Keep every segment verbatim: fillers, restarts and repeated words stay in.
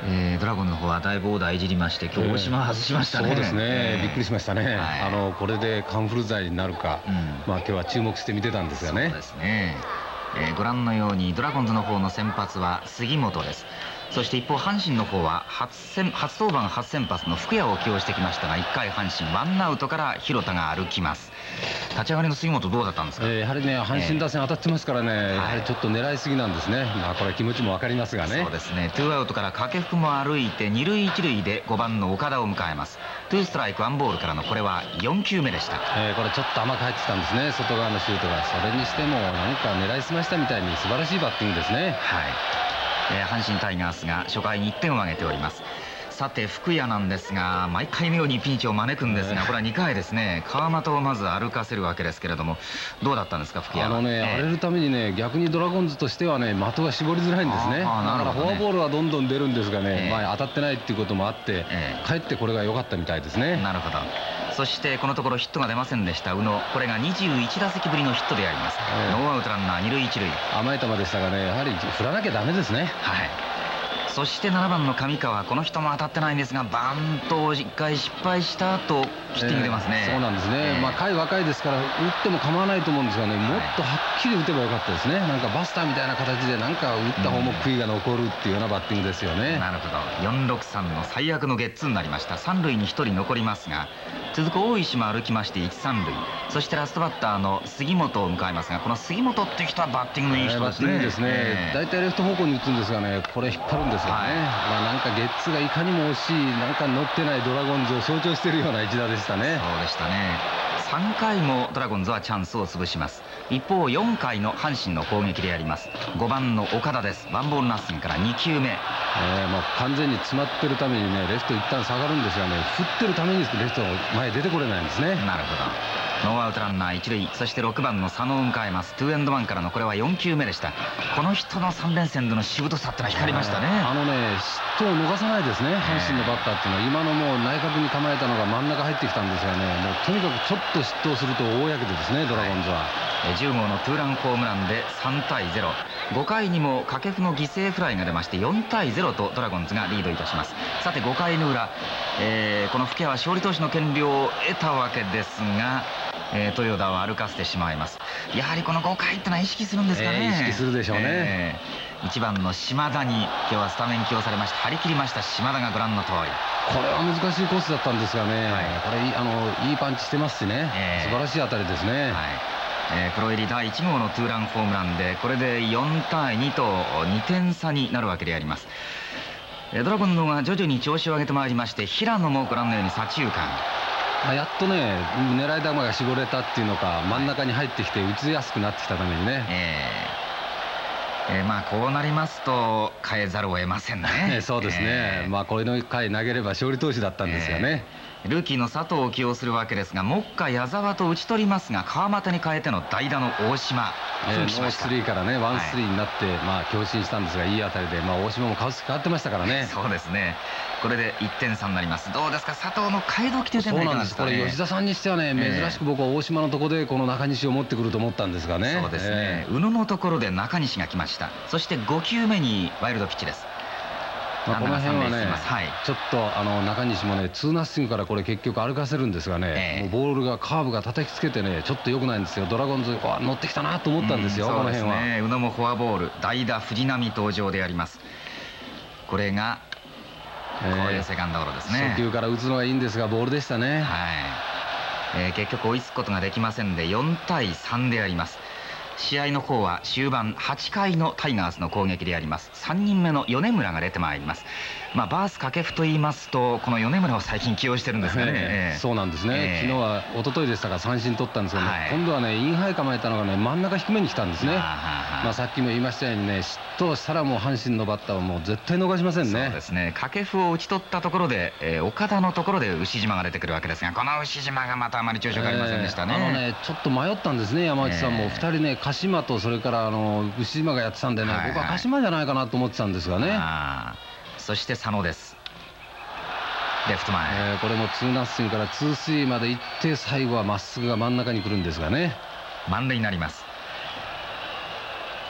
えー、ドラゴンの方はだいぶオーダーいじりまして今日大島外しましたね。 そうですね、 えー、 びっくりしましたね、はい、あのこれでカンフル剤になるか、うん、まあ今日は注目して見てたんですがね。 そうですね、えー、ご覧のようにドラゴンズの方の先発は杉本です。そして一方阪神の方は初先初登板初先発の福谷を起用してきましたが、いっかい阪神ワンアウトから広田が歩きます。立ち上がりの杉本どうだったんですか。 えー、やはりね阪神打線当たってますからね、えー、やはりちょっと狙いすぎなんですね。まあこれ気持ちも分かりますがね。 そうですね、ツーアウトから掛布も歩いてに塁いち塁でごばんの岡田を迎えます。ツーストライクワンボールからのこれはよん球目でした。 えー、これちょっと甘く入ってきたんですね、外側のシュートが。それにしても何か狙いすましたみたいに素晴らしいバッティングですね。 はい、えー、阪神タイガースが初回にいってんを挙げております。さて福谷なんですが毎回のようにピンチを招くんですが、これはにかいですね、川又をまず歩かせるわけですけれども、どうだったんですか福谷は。 あのね、えー、荒れるためにね逆にドラゴンズとしてはね的が絞りづらいんですね。だからフォアボールはどんどん出るんですがね、えー、まあ当たってないっていうこともあって、えー、かえってこれが良かったみたいですね。 なるほど。そしてこのところヒットが出ませんでした宇野、これがにじゅういち打席ぶりのヒットであります。えー、ノーアウトランナーに塁いち塁、 甘い球でしたがね、やはり振らなきゃダメですね。 はい。そしてななばんの上川、この人も当たってないんですがバントをいっかい失敗した後ヒッティング出ますね。 えー、そうなんですね、えー、まあ回若いですから打っても構わないと思うんですがね、もっとはっきり打てばよかったですね。なんかバスターみたいな形でなんか打った方も悔いが残るっていうようなバッティングですよね。 なるほど、よんろくさんの最悪のゲッツーになりました。さん塁にひとり残りますが、続く大石も歩きましていち、さん塁、そしてラストバッターの杉本を迎えますが、この杉本って人はバッティングのいい人ですね。 えー、バッティングですね。大体、えー、レフト方向に打つんですがね、これ引っ張るんですよね。はい、まあなんかゲッツーがいかにも惜しい、なんか乗ってないドラゴンズを象徴しているような一打でしたね。 そうでしたね。さんかいもドラゴンズはチャンスを潰します。一方よんかいの阪神の攻撃であります。ごばんの岡田です。ワンボールナッシングからに球目、 えー、まあ完全に詰まってるためにねレフト一旦下がるんですがね、振ってるためにレフトの前出てこれないんですね。 なるほど。ノーアウトランナーいち塁、そしてろくばんの佐野を迎えます。ツーエンドワンからのこれはよん球目でした。この人のさん連戦でのしぶとさってのは光りましたね。 あのねヒットを逃さないですね、阪神のバッターっていうのは。今のもう内角に構えたのが真ん中入ってきたんですがね、もうとにかくちょっと失投すると大やけどですね、ドラゴンズは。 じゅう号のツーランホームランでさんたいゼロ、ごかいにも掛布の犠牲フライが出ましてよんたいゼロとドラゴンズがリードいたします。さてごかいの裏、えー、この福谷は勝利投手の権利を得たわけですが、えー、豊田を歩かせてしまいます。やはりこのごかいってのは意識するんですかね。 えー、意識するでしょうね。えー、いちばんの島田に今日はスタメン起用されまして張り切りました島田がご覧の通り、 これは難しいコースだったんですがね、はい、これあのいいパンチしてますしね、えー、素晴らしい当たりですね。はい、 えー、プロ入りだいいち号のツーランホームランでこれでよんたいにとにてん差になるわけであります。ドラゴンズが徐々に調子を上げてまいりまして、平野もご覧のように左中間、 やっとね狙い球が絞れたっていうのか、真ん中に入ってきて打ちやすくなってきたためにね、 えーえー、まあこうなりますと変えざるを得ませんね。 そうですね、えー、まあこれの回投げれば勝利投手だったんですよね。 えー、ルーキーの佐藤を起用するわけですが、目下矢沢と打ち取りますが川又に変えての代打の大島、 えー、ノースリーからねワンスリーになって、はい、まあ強振したんですがいい当たりで、まあ大島も顔つき変わってましたからね。 そうですね。これでいってん差になります。どうですか佐藤の替え時という点がいかがですかね。 そうなんです。これ吉田さんにしてはね、珍しく僕は大島のところでこの中西を持ってくると思ったんですがね。 そうですね、えー、宇野のところで中西が来ました。そしてご球目にワイルドピッチです。 まあこの辺はね、はい、ちょっとあの中西もねツーナッシングからこれ結局歩かせるんですがね、えー、もうボールがカーブが叩きつけてねちょっと良くないんですよ。ドラゴンズ乗ってきたなと思ったんですよ、うん、この辺は。 そうですね、宇野もフォアボール、代打藤浪登場であります。これがこういうセカンドゴロですね。 初球から打つのがいいんですがボールでしたね。 はい、えー、結局追いつくことができませんでよんたいさんであります。試合の方は終盤はちかいのタイガースの攻撃であります。さんにんめの米村が出てまいります。まあバース掛布と言いますとこの米村を最近起用してるんですがね、えー、そうなんですね、えー、昨日は一昨日でしたが三振取ったんですが、ね、はい、今度はねインハイ構えたのがね真ん中低めに来たんですね。まあさっきも言いましたようにね失投したらもう阪神のバッターはもう絶対逃しませんね。 そうですね、掛布を打ち取ったところで、えー、岡田のところで牛島が出てくるわけですが、この牛島がまたあまり調子がありませんでしたね。 えー、あのねちょっと迷ったんですね山内さんも、えー、ふたりね鹿島とそれからあの牛島がやってたんでね、はいはい、僕は鹿島じゃないかなと思ってたんですがね。 そして佐野です。レフト前、 えー、これもツーナッシングからツースリーまで行って最後はまっすぐが真ん中に来るんですがね、 満塁になります。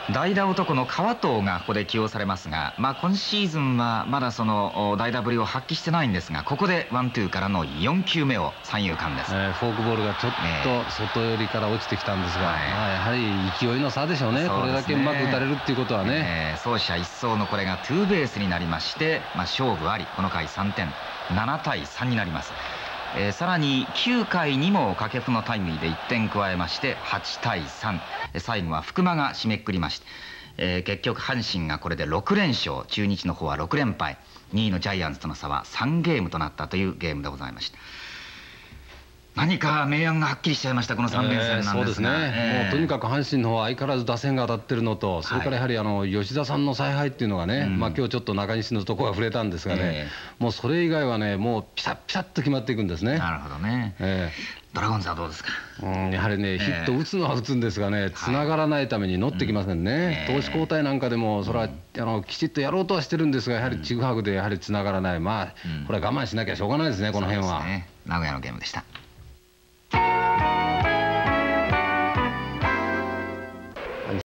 代打男の川藤がここで起用されますが、まあ、今シーズンはまだその代打ぶりを発揮してないんですが、ここでワンツーからのよんきゅうめを三遊間です、 えー、フォークボールがちょっと外寄りから落ちてきたんですが、えーまあ、やはり勢いの差でしょう ね, うねこれだけうまく打たれるっていうことはね、 えー、走者一掃のこれがツーベースになりまして、まあ、勝負あり、この回さんてん、ななたいさんになります。えー、さらにきゅうかいにも掛布のタイムリーでいってん加えましてはちたいさん、最後は福間が締めくくりまして、えー、結局阪神がこれでろくれんしょう、中日の方はろくれんぱい、にいのジャイアンツとの差はさんゲームとなったというゲームでございました。何か明暗がはっきりしちゃいました、このさんれんせんなんですが、えー、そうですね、 えー、もうとにかく阪神の方は相変わらず打線が当たってるのと、それからやはりあの吉田さんの采配っていうのがね、はい、まあ今日ちょっと中西のところは触れたんですがね、えー、もうそれ以外はね、もうピタッピタッと決まっていくんですね。 なるほどね、えー、ドラゴンズはどうですか。 うん、やはりね、ヒット打つのは打つんですがね、つながらないために乗ってきませんね、はい、投手交代なんかでもそれは、うん、あのきちっとやろうとはしてるんですが、やはりちぐはぐでやはりつながらない、まあ、うん、これは我慢しなきゃしょうがないですね、この辺は。 そうですね、名古屋のゲームでした。